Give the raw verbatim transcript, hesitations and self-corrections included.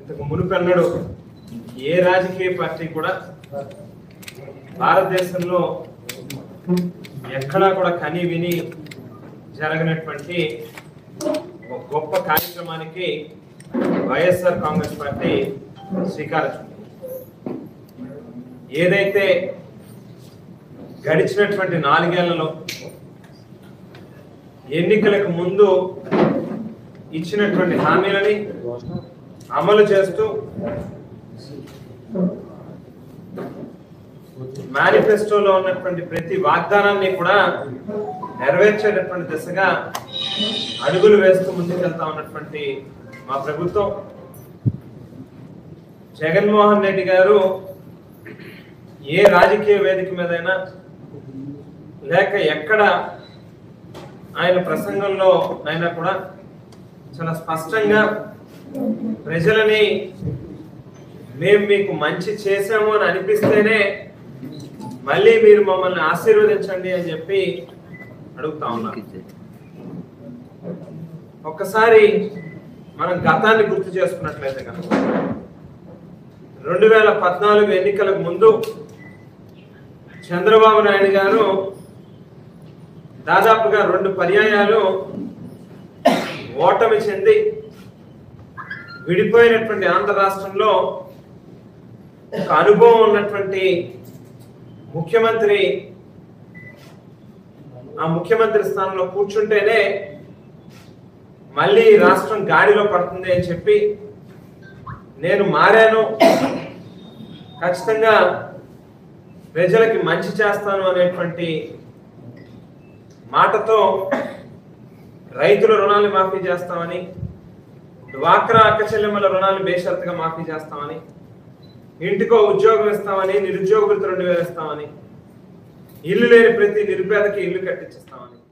ఇంతకు మునుపెన్నడు ఏ రాజకీయ పార్టీ కూడా భారతదేశంలో ఎక్కడా కూడా కని విని జరగనటువంటి ఒక గొప్ప కార్యక్రమానికి వైఎస్ఆర్ కాంగ్రెస్ పార్టీ శ్రీకారం చుట్టింది. ఏదైతే గడిచినటువంటి నాలుగేళ్లలో ఎన్నికలకు ముందు ఇచ్చినటువంటి హామీలని అమలు చేస్తూ మేనిఫెస్టోలో ఉన్నటువంటి ప్రతి వాగ్దానాన్ని కూడా నెరవేర్చేటటువంటి దిశగా అడుగులు వేస్తూ ముందుకెళ్తా ఉన్నటువంటి మా ప్రభుత్వం, జగన్మోహన్ రెడ్డి గారు ఏ రాజకీయ వేదిక మీదైనా లేక ఎక్కడ ఆయన ప్రసంగంలో అయినా కూడా చాలా స్పష్టంగా ప్రజలని మేము మీకు మంచి చేసాము అని అనిపిస్తేనే మళ్ళీ మీరు మమ్మల్ని ఆశీర్వదించండి అని చెప్పి అడుగుతా ఉన్నారు. ఒక్కసారి మనం గతాన్ని గుర్తు చేసుకున్నట్లయితే కనుక రెండు వేల పద్నాలుగు ఎన్నికలకు ముందు చంద్రబాబు నాయుడు గారు దాదాపుగా రెండు పర్యాయాలు ఓటమి చెంది విడిపోయినటువంటి ఆంధ్ర రాష్ట్రంలో ఒక అనుభవం ఉన్నటువంటి ముఖ్యమంత్రి ఆ ముఖ్యమంత్రి స్థానంలో కూర్చుంటేనే మళ్ళీ రాష్ట్రం గాడిలో పడుతుంది అని చెప్పి నేను మారాను, ఖచ్చితంగా ప్రజలకి మంచి చేస్తాను అనేటువంటి మాటతో రైతుల రుణాలు మాఫీ చేస్తామని, డ్వాక్రా అక్క చెల్లెమ్మల రుణాలు బేషరతుగా మాఫీ చేస్తామని, ఇంటికో ఉద్యోగం ఇస్తామని, నిరుద్యోగులతో రెండు వేలు ఇస్తామని, ఇల్లు లేని ప్రతి నిరుపేదకి ఇల్లు కట్టించిస్తామని